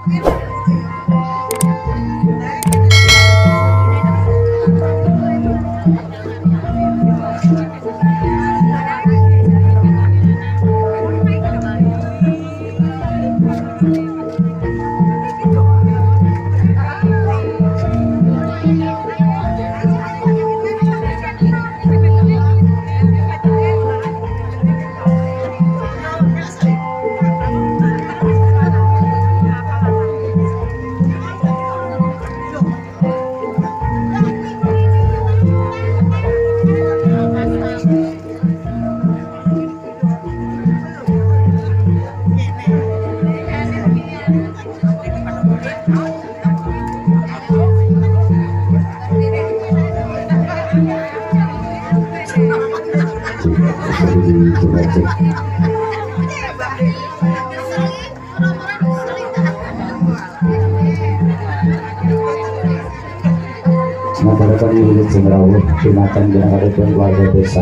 Masyarakat milik Jemrawuh Jumatan Jangaripun warga desa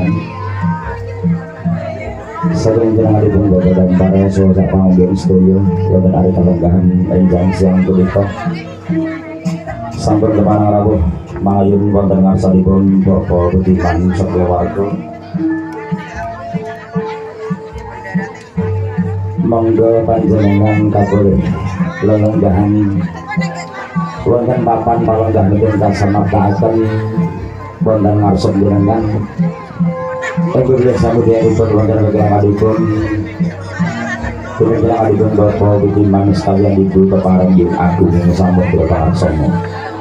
Sadung Jangaripun Bapak dan para saudara panggung studio wonten ari kalenggahan enjang siang punika sampun kepanang rawuh mangayun wonten ngarsanipun Bapak Budiman Sakewarga. Monggo panjenengan kapulih lelenggahan wonten papan palengganipun kasamaptaaken wonten ngarsa jenengan ingkang biasa mudyanipun wonten kegiatanipun Bapak Budiman sekalian Ibu Keparengging Agung Samudra Praksana.